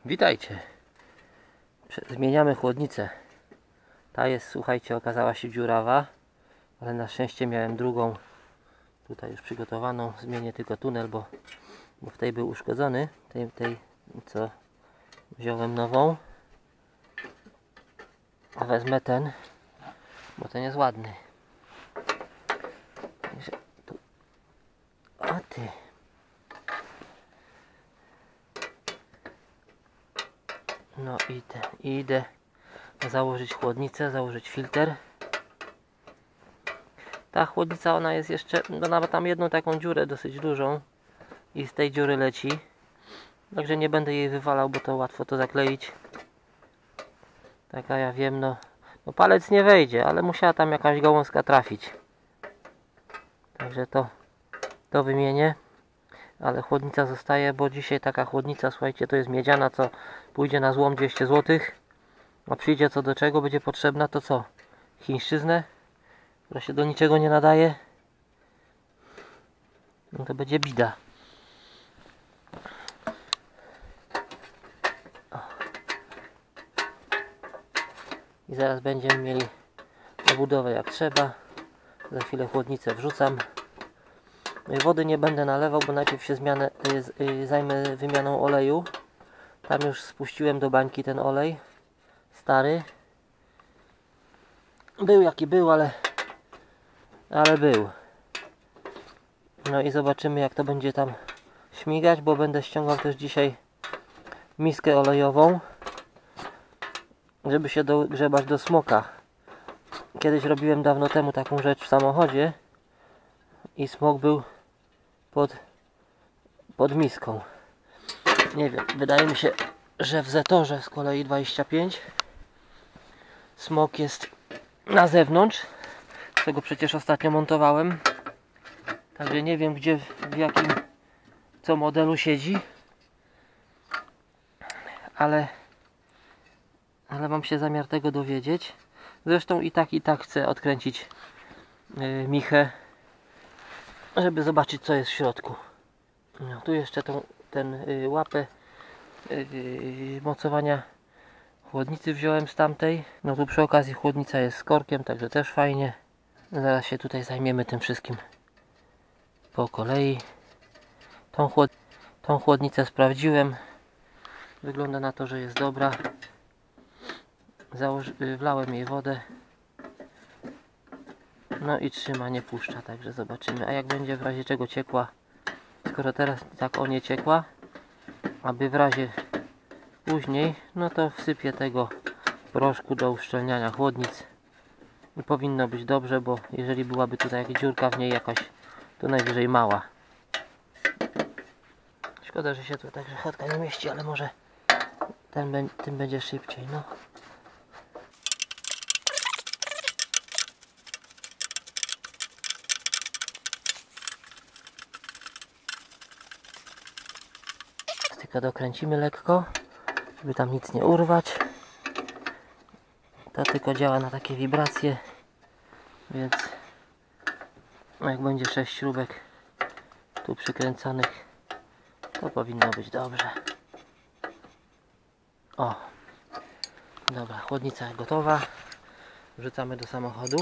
Witajcie. Zmieniamy chłodnicę. Ta jest, słuchajcie, okazała się dziurawa, ale na szczęście miałem drugą tutaj już przygotowaną. Zmienię tylko tunel, bo w tej był uszkodzony. Tej co wziąłem nową. A wezmę ten, bo ten jest ładny. A ty. No i idę założyć chłodnicę, założyć filtr. Ta chłodnica, ona jest jeszcze, no nawet tam jedną taką dziurę dosyć dużą i z tej dziury leci. Także nie będę jej wywalał, bo to łatwo to zakleić. Taka ja wiem, no palec nie wejdzie, ale musiała tam jakaś gałązka trafić. Także to wymienię. Ale chłodnica zostaje, bo dzisiaj taka chłodnica, słuchajcie, to jest miedziana, co pójdzie na złom 200 zł. A przyjdzie co do czego, będzie potrzebna, to co? Chińszczyznę, która się do niczego nie nadaje. No to będzie bida. O. I zaraz będziemy mieli obudowę jak trzeba. Za chwilę chłodnicę wrzucam. Wody nie będę nalewał, bo najpierw się zajmę wymianą oleju. Tam już spuściłem do bańki ten olej stary. Był jaki był, ale był. No i zobaczymy, jak to będzie tam śmigać, bo będę ściągał też dzisiaj miskę olejową, żeby się dogrzebać do smoka. Kiedyś robiłem dawno temu taką rzecz w samochodzie i smok był pod miską. Nie wiem, wydaje mi się, że w Zetorze z kolei 25 smok jest na zewnątrz, tego przecież ostatnio montowałem. Także nie wiem, gdzie, w jakim co modelu siedzi, ale mam się zamiar tego dowiedzieć. Zresztą i tak chcę odkręcić michę, żeby zobaczyć, co jest w środku. No, tu jeszcze ten łapę mocowania chłodnicy wziąłem z tamtej. No tu przy okazji chłodnica jest z korkiem, także też fajnie. Zaraz się tutaj zajmiemy tym wszystkim po kolei. Tą chłodnicę sprawdziłem. Wygląda na to, że jest dobra. Wlałem jej wodę. No i trzyma, nie puszcza, także zobaczymy. A jak będzie w razie czego ciekła, skoro teraz tak o nie ciekła, aby w razie później, no to wsypię tego proszku do uszczelniania chłodnic i powinno być dobrze, bo jeżeli byłaby tutaj jakaś dziurka w niej jakaś, to najwyżej mała. Szkoda, że się tu także chatka nie mieści, ale może tym będzie szybciej, no. Tylko dokręcimy lekko, żeby tam nic nie urwać. To tylko działa na takie wibracje, więc jak będzie 6 śrubek tu przykręconych, to powinno być dobrze. O, dobra, chłodnica gotowa. Wrzucamy do samochodu.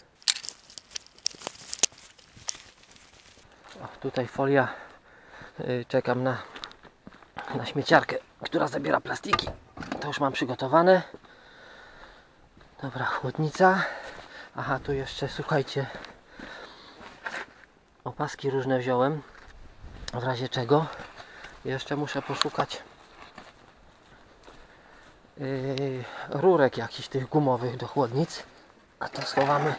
O, tutaj folia. Czekam na śmieciarkę, która zabiera plastiki. To już mam przygotowane. Dobra, chłodnica. Aha, tu jeszcze, słuchajcie, opaski różne wziąłem, w razie czego. Jeszcze muszę poszukać rurek jakichś tych gumowych do chłodnic. A to schowamy,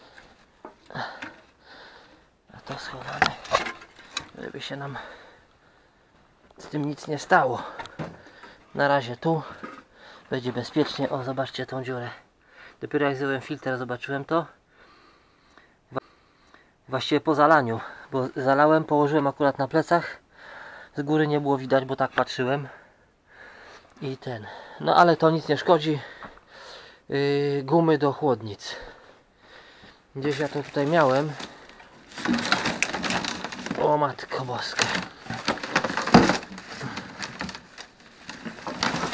żeby się nam z tym nic nie stało. Na razie tu będzie bezpiecznie. O, zobaczcie tą dziurę. Dopiero jak zdjąłem filtr, zobaczyłem to. Właściwie po zalaniu, bo zalałem, położyłem akurat na plecach. Z góry nie było widać, bo tak patrzyłem. I no ale to nic nie szkodzi. Gumy do chłodnic. Gdzieś ja to tutaj miałem. O matko boska.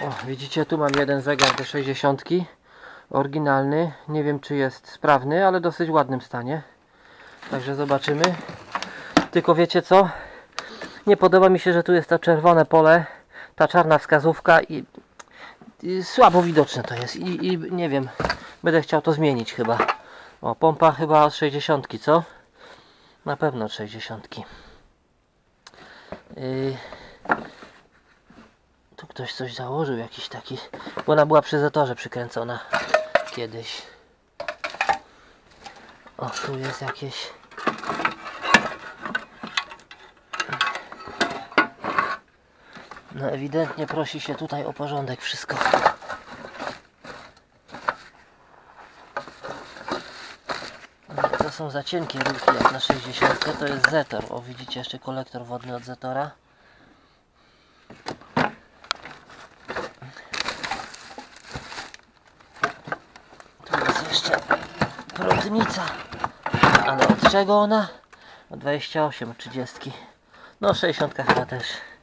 O, widzicie, tu mam jeden zegar do 60, oryginalny, nie wiem czy jest sprawny, ale dosyć ładnym stanie, także zobaczymy. Tylko wiecie co, nie podoba mi się, że tu jest to czerwone pole, ta czarna wskazówka i słabo widoczne to jest i nie wiem, będę chciał to zmienić chyba. O, pompa chyba od 60, co? Na pewno od 60. Tu ktoś coś założył, jakiś taki, bo ona była przy zatorze przykręcona kiedyś. O, tu jest jakieś... No ewidentnie prosi się tutaj o porządek wszystko. To są za cienkie rurki jak na 60, to jest Zetor. O, widzicie jeszcze kolektor wodny od Zetora. Tu jest jeszcze prądnica. Ale od czego ona? Od 28, od 30. No 60 chyba też.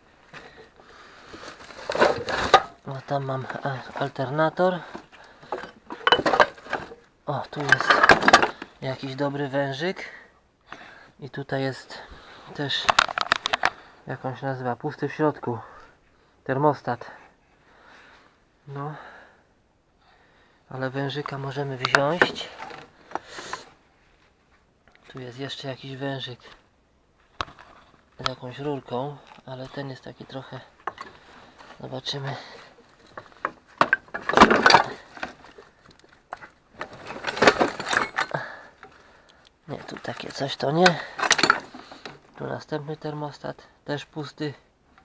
No tam mam alternator. O, tu jest jakiś dobry wężyk. I tutaj jest też jakąś nazywa, pusty w środku. Termostat. No. Ale wężyka możemy wziąć. Tu jest jeszcze jakiś wężyk z jakąś rurką, ale ten jest taki trochę... Zobaczymy. Nie, tu takie coś to nie. Tu następny termostat, też pusty.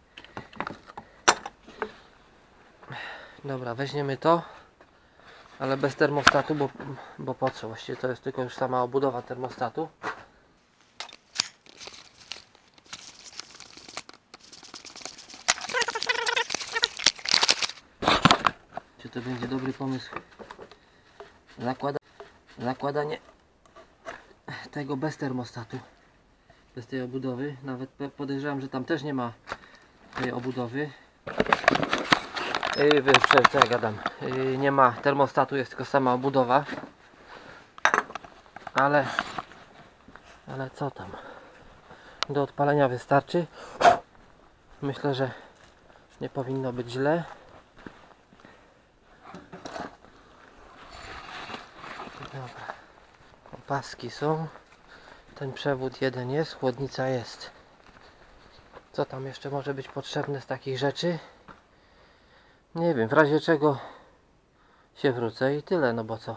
Dobra, weźmiemy to, ale bez termostatu, bo po co? Właściwie to jest tylko już sama obudowa termostatu. Czy to będzie dobry pomysł? Zakładanie tego bez termostatu, bez tej obudowy. Nawet podejrzewam, że tam też nie ma tej obudowy. Co ja gadam? Nie ma termostatu, jest tylko sama obudowa. Ale co tam? Do odpalenia wystarczy. Myślę, że nie powinno być źle. Dobra. Opaski są. Ten przewód jeden jest, chłodnica jest. Co tam jeszcze może być potrzebne z takich rzeczy? Nie wiem, w razie czego się wrócę i tyle, no bo co.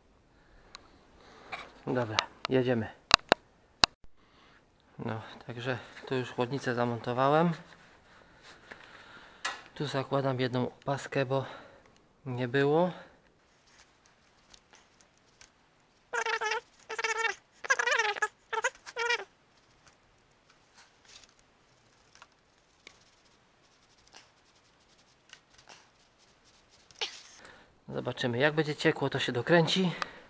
Dobra, jedziemy. No, także tu już chłodnicę zamontowałem. Tu zakładam jedną opaskę, bo nie było. Zobaczymy, jak będzie ciekło, to się dokręci.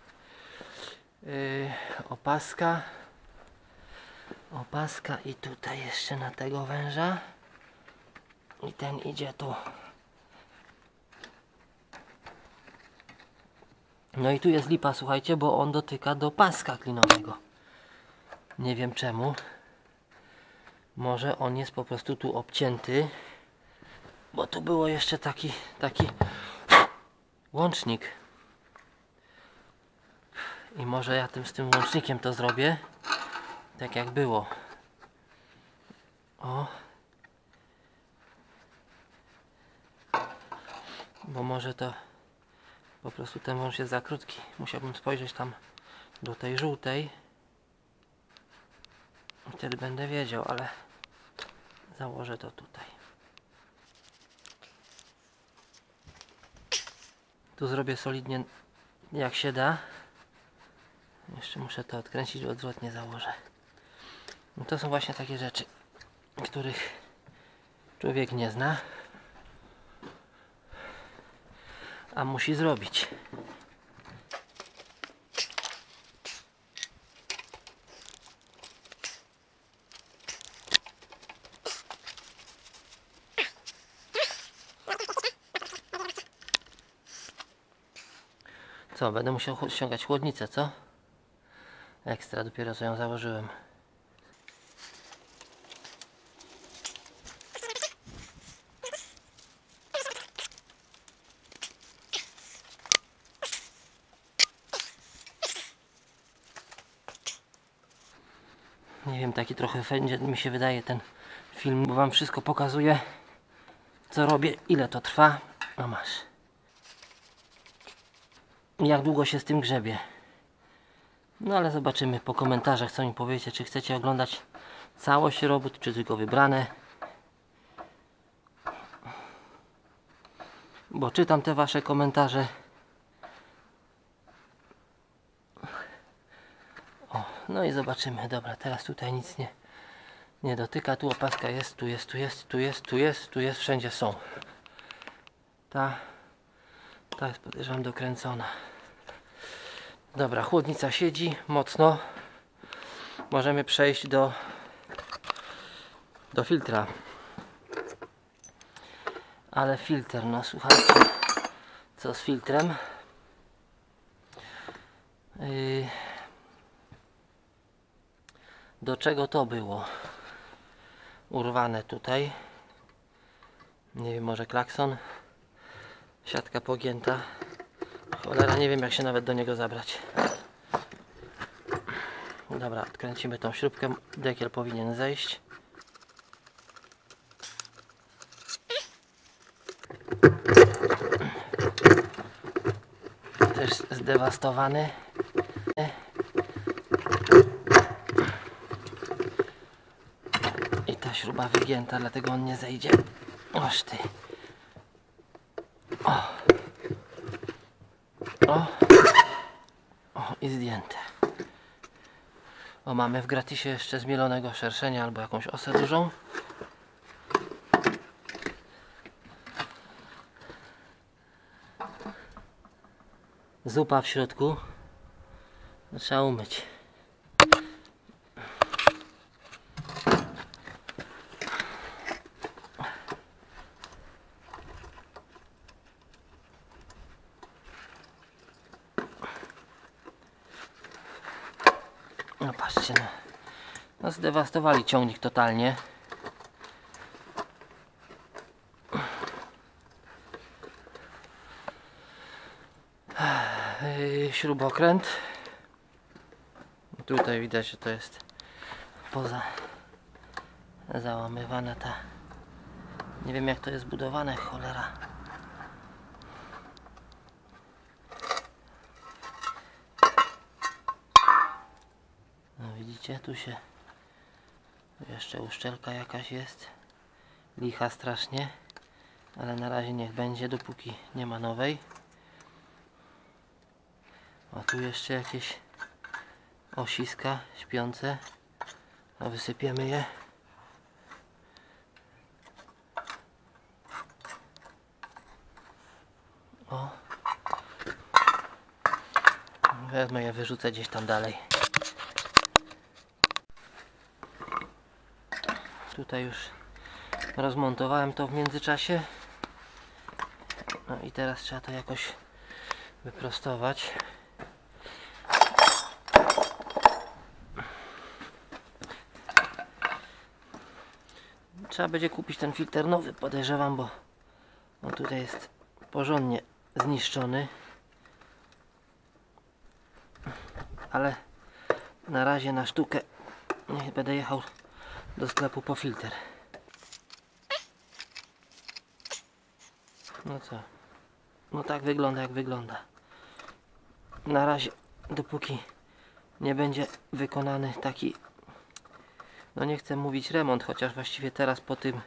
Opaska i tutaj jeszcze na tego węża i ten idzie tu. No i tu jest lipa, słuchajcie, bo on dotyka do paska klinowego. Nie wiem czemu. Może on jest po prostu tu obcięty, bo tu było jeszcze taki łącznik. I może ja z tym łącznikiem to zrobię tak jak było. O. Bo może to po prostu ten wąż jest za krótki. Musiałbym spojrzeć tam do tej żółtej. I wtedy będę wiedział, ale założę to tutaj. Tu zrobię solidnie jak się da. Jeszcze muszę to odkręcić, bo odwrotnie założę. No to są właśnie takie rzeczy, których człowiek nie zna, a musi zrobić. Co, będę musiał ściągać chłodnicę, co? Ekstra, dopiero co ją założyłem. Nie wiem, taki trochę będzie, mi się wydaje, ten film, bo wam wszystko pokazuje, co robię, ile to trwa. No masz. Jak długo się z tym grzebie. No ale zobaczymy po komentarzach, co mi powiecie, czy chcecie oglądać całość robót, czy tylko wybrane. Bo czytam te wasze komentarze. O, no i zobaczymy. Dobra, teraz tutaj nic nie dotyka. Tu opaska jest, tu jest, tu jest, tu jest, tu jest, tu jest, wszędzie są. Ta jest, podejrzewam, dokręcona. Dobra, chłodnica siedzi mocno. Możemy przejść do filtra. Ale filtr, no słuchajcie, co z filtrem? Do czego to było? Urwane tutaj. Nie wiem, może klakson. Siatka pogięta. Cholera, nie wiem, jak się nawet do niego zabrać. Dobra, odkręcimy tą śrubkę. Dekiel powinien zejść. Też zdewastowany. I ta śruba wygięta, dlatego on nie zejdzie. Oż ty. O, i zdjęte. O, mamy w gratisie jeszcze zmielonego szerszenia albo jakąś osę dużą. Zupa w środku. Trzeba umyć. No patrzcie, no zdewastowali ciągnik totalnie. Śrubokręt. Tutaj widać, że to jest poza załamywana ta. Nie wiem, jak to jest budowane, cholera. No widzicie, tu jeszcze uszczelka jakaś jest. Licha strasznie. Ale na razie niech będzie, dopóki nie ma nowej. A tu jeszcze jakieś osiska śpiące. A wysypiemy je. O. Wezmę je, wyrzucę gdzieś tam dalej. Tutaj już rozmontowałem to w międzyczasie. No i teraz trzeba to jakoś wyprostować. Trzeba będzie kupić ten filtr nowy, podejrzewam, bo on tutaj jest porządnie zniszczony. Ale na razie na sztukę nie będę jechał do sklepu po filtr. No co? No tak wygląda, jak wygląda. Na razie, dopóki nie będzie wykonany taki, no nie chcę mówić remont, chociaż właściwie teraz po tym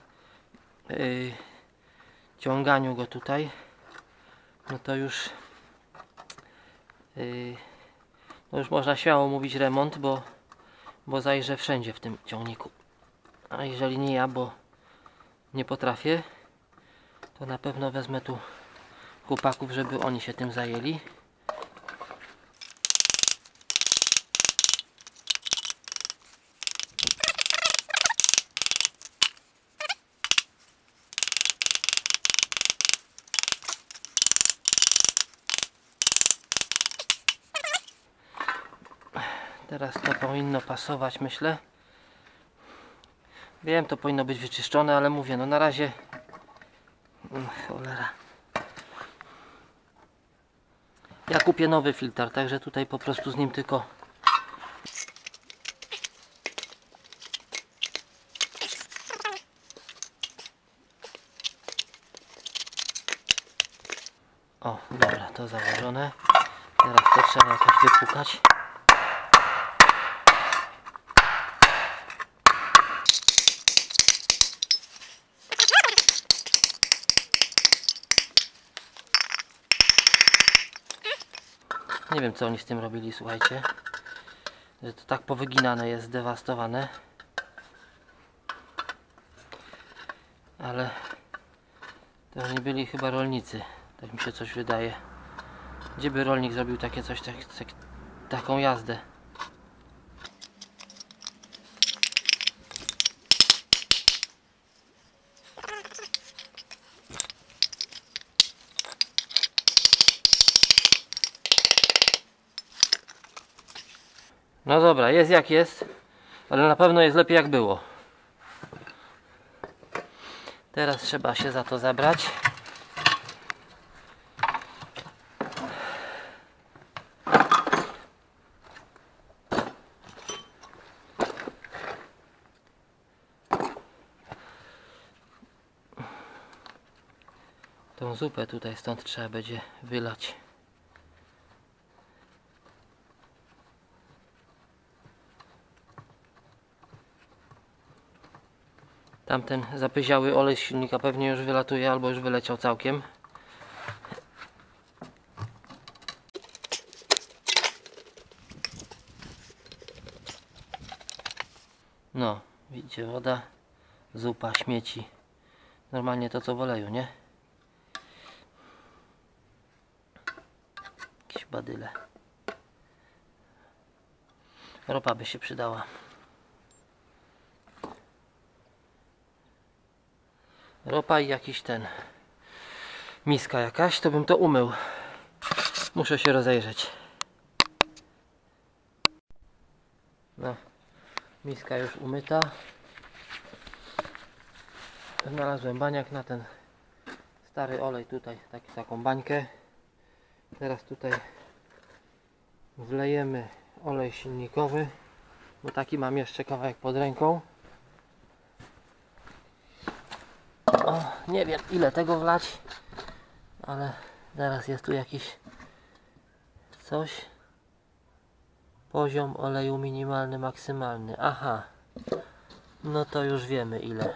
ciąganiu go tutaj, no to już no już można śmiało mówić remont, bo zajrzę wszędzie w tym ciągniku. A jeżeli nie ja, bo nie potrafię, to na pewno wezmę tu chłopaków, żeby oni się tym zajęli. Teraz to powinno pasować, myślę. Wiem, to powinno być wyczyszczone, ale mówię, no na razie cholera. Ja kupię nowy filtr, także tutaj po prostu z nim tylko o, dobra, to założone. Teraz to trzeba jakoś wypukać. Nie wiem, co oni z tym robili, słuchajcie. Że to tak powyginane jest, zdewastowane. Ale to oni byli chyba rolnicy. Tak mi się coś wydaje. Gdzie by rolnik zrobił takie coś, taką jazdę? No dobra, jest jak jest, ale na pewno jest lepiej jak było. Teraz trzeba się za to zabrać. Tą zupę tutaj stąd trzeba będzie wylać. Tamten zapyziały olej z silnika pewnie już wylatuje, albo już wyleciał całkiem. No, widzicie, woda, zupa, śmieci. Normalnie to co w oleju, nie? Jakieś badyle. Ropa by się przydała. Ropa i jakiś miska jakaś, to bym to umył. Muszę się rozejrzeć. No, miska już umyta. Znalazłem baniak na ten stary olej tutaj, taką bańkę. Teraz tutaj wlejemy olej silnikowy, bo taki mam jeszcze kawałek pod ręką. O, nie wiem ile tego wlać, ale zaraz jest tu jakiś coś. Poziom oleju minimalny, maksymalny. Aha, no to już wiemy ile.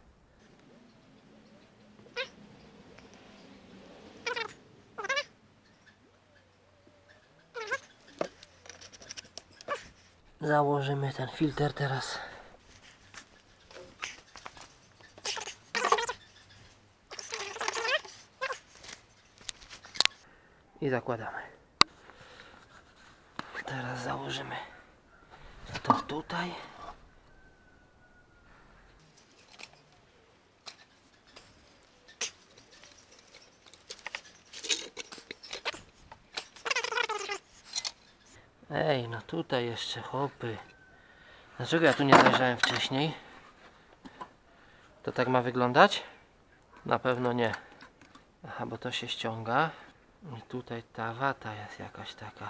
Założymy ten filtr teraz. I zakładamy. Teraz założymy to tutaj. Ej, no tutaj jeszcze hopy. Dlaczego ja tu nie zajrzałem wcześniej? To tak ma wyglądać? Na pewno nie. Aha, bo to się ściąga. I tutaj ta wata jest jakaś taka.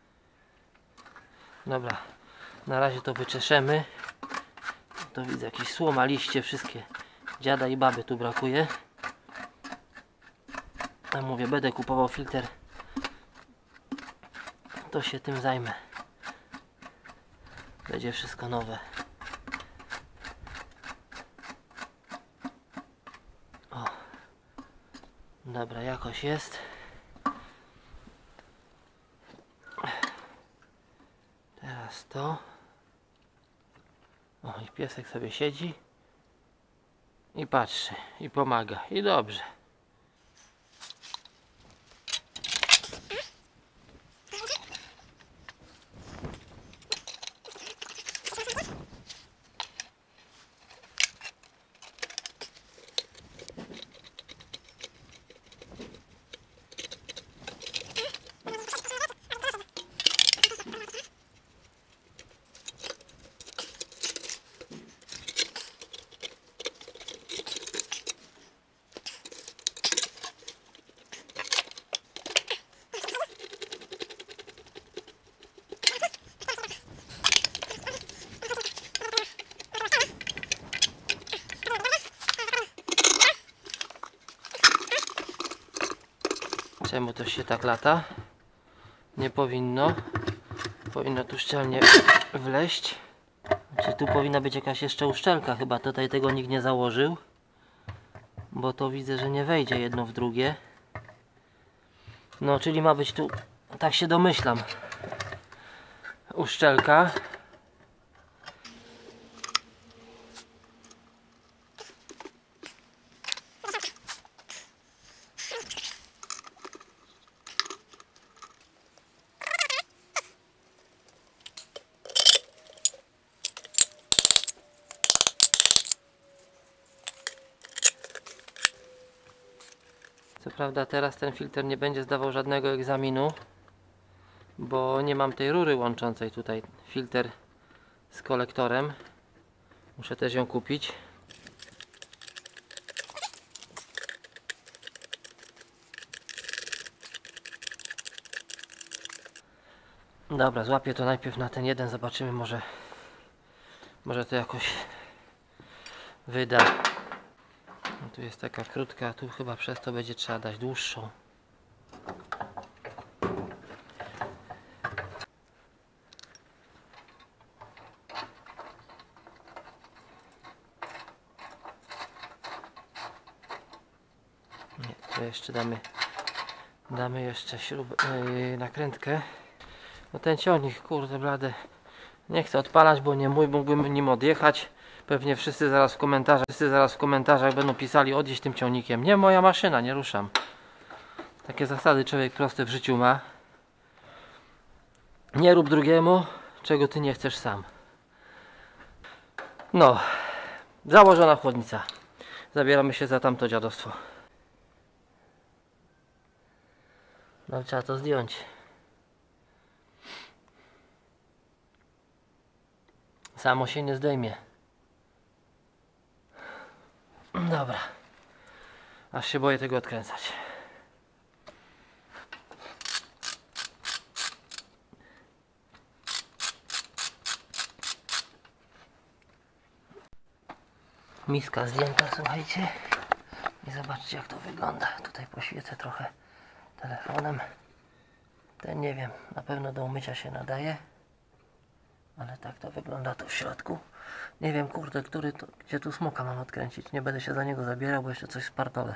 Dobra, na razie to wyczeszemy. To widzę jakieś słoma, liście, wszystkie. Dziada i baby tu brakuje. A mówię, będę kupował filtr. To się tym zajmę. Będzie wszystko nowe. O. Dobra, jakoś jest. Teraz to. O, i piesek sobie siedzi. I patrzy. I pomaga. I dobrze. Czemu to się tak lata? Nie powinno. Powinno tu szczelnie wleźć. Czy tu powinna być jakaś jeszcze uszczelka? Chyba tutaj tego nikt nie założył. Bo to widzę, że nie wejdzie jedno w drugie. No, czyli ma być tu, tak się domyślam, uszczelka. Co prawda teraz ten filtr nie będzie zdawał żadnego egzaminu, bo nie mam tej rury łączącej tutaj filtr z kolektorem. Muszę też ją kupić. Dobra, złapię to najpierw na ten jeden, zobaczymy, może to jakoś wyda. No, tu jest taka krótka, a tu chyba przez to będzie trzeba dać dłuższą. Nie, to jeszcze damy jeszcze śrubę, nakrętkę. No ten ciągnik, kurde blade, nie chcę odpalać, bo nie mój, mógłbym nim odjechać. Pewnie wszyscy zaraz w komentarzach będą pisali: odjeźdź tym ciągnikiem. Nie moja maszyna, nie ruszam. Takie zasady człowiek proste w życiu ma. Nie rób drugiemu, czego ty nie chcesz sam. No, założona chłodnica. Zabieramy się za tamto dziadostwo. No, trzeba to zdjąć. Samo się nie zdejmie. Dobra. Aż się boję tego odkręcać. Miska zdjęta, słuchajcie. I zobaczcie, jak to wygląda. Tutaj poświecę trochę telefonem. Ten, nie wiem, na pewno do umycia się nadaje. Ale tak to wygląda tu w środku. Nie wiem, kurde, gdzie tu smoka mam odkręcić. Nie będę się za niego zabierał, bo jeszcze coś spartolę.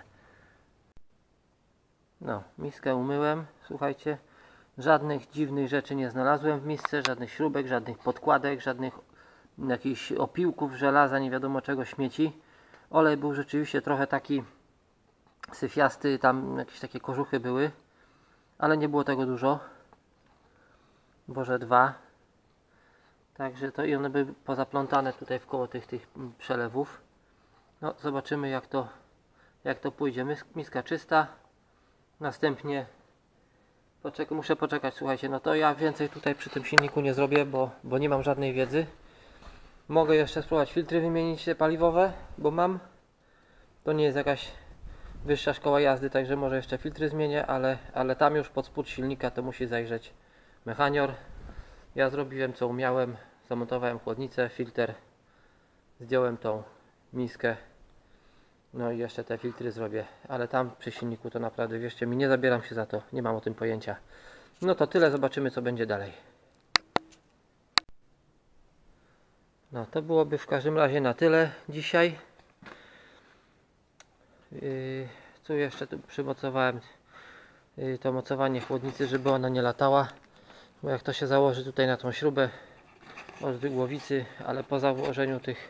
No, miskę umyłem. Słuchajcie, żadnych dziwnych rzeczy nie znalazłem w misce. Żadnych śrubek, żadnych podkładek, żadnych jakichś opiłków żelaza, nie wiadomo czego, śmieci. Olej był rzeczywiście trochę taki syfiasty, tam jakieś takie kożuchy były. Ale nie było tego dużo. Boże, 2. Także to i one były pozaplątane tutaj wkoło tych przelewów. No, zobaczymy jak to pójdzie. Miska czysta. Następnie muszę poczekać, słuchajcie. No to ja więcej tutaj przy tym silniku nie zrobię, bo nie mam żadnej wiedzy. Mogę jeszcze spróbować filtry wymienić paliwowe, bo mam. To nie jest jakaś wyższa szkoła jazdy, także może jeszcze filtry zmienię, ale tam już pod spód silnika to musi zajrzeć mechanior. Ja zrobiłem co umiałem, zamontowałem chłodnicę, filtr, zdjąłem tą miskę, no i jeszcze te filtry zrobię, ale tam przy silniku to naprawdę, wierzcie mi, nie zabieram się za to, nie mam o tym pojęcia. No to tyle, zobaczymy co będzie dalej. No to byłoby w każdym razie na tyle dzisiaj. Tu jeszcze przymocowałem to mocowanie chłodnicy, żeby ona nie latała. Bo jak to się założy tutaj na tą śrubę od głowicy, ale po założeniu tych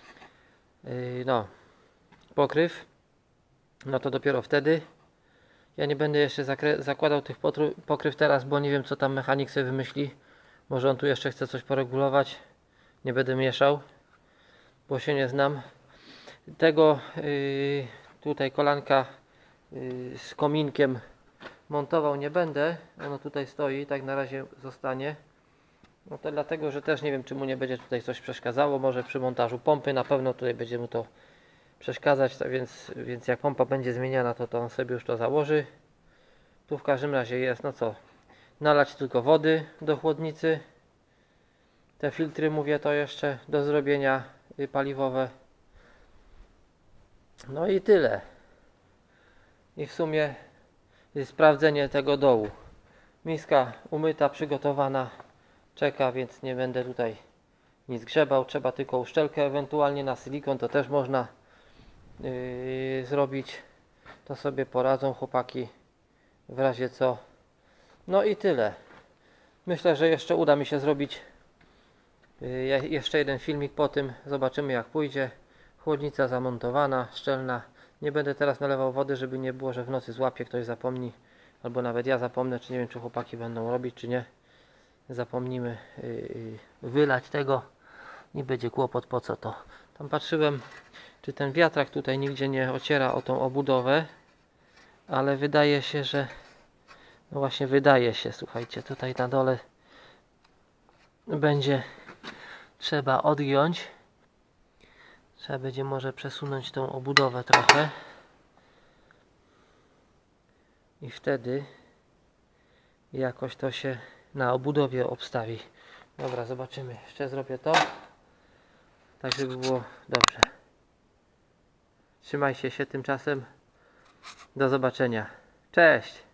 pokryw, no to dopiero wtedy. Ja nie będę jeszcze zakładał tych pokryw teraz, bo nie wiem co tam mechanik sobie wymyśli. Może on tu jeszcze chce coś poregulować. Nie będę mieszał, bo się nie znam. Tego tutaj kolanka z kominkiem montował nie będę. Ono tutaj stoi, tak na razie zostanie. No to dlatego, że też nie wiem, czy mu nie będzie tutaj coś przeszkadzało. Może przy montażu pompy na pewno tutaj będzie mu to przeszkadzać, więc jak pompa będzie zmieniana, to on sobie już to założy. Tu w każdym razie jest, no co, nalać tylko wody do chłodnicy. Te filtry, mówię, to jeszcze do zrobienia paliwowe. No i tyle. I w sumie sprawdzenie tego dołu. Miska umyta, przygotowana, czeka, więc nie będę tutaj nic grzebał. Trzeba tylko uszczelkę, ewentualnie na silikon to też można zrobić. To sobie poradzą chłopaki w razie co. No i tyle. Myślę, że jeszcze uda mi się zrobić jeszcze jeden filmik po tym. Zobaczymy jak pójdzie. Chłodnica zamontowana, szczelna. Nie będę teraz nalewał wody, żeby nie było, że w nocy złapie, ktoś zapomni. Albo nawet ja zapomnę, czy nie wiem, czy chłopaki będą robić, czy nie. Zapomnimy wylać tego i będzie kłopot, po co to. Tam patrzyłem, czy ten wiatrak tutaj nigdzie nie ociera o tą obudowę, ale wydaje się, że no właśnie wydaje się, słuchajcie, tutaj na dole będzie trzeba odgiąć. Trzeba będzie może przesunąć tą obudowę trochę i wtedy jakoś to się na obudowie obstawi. Dobra, zobaczymy. Jeszcze zrobię to, tak żeby było dobrze. Trzymajcie się tymczasem. Do zobaczenia. Cześć!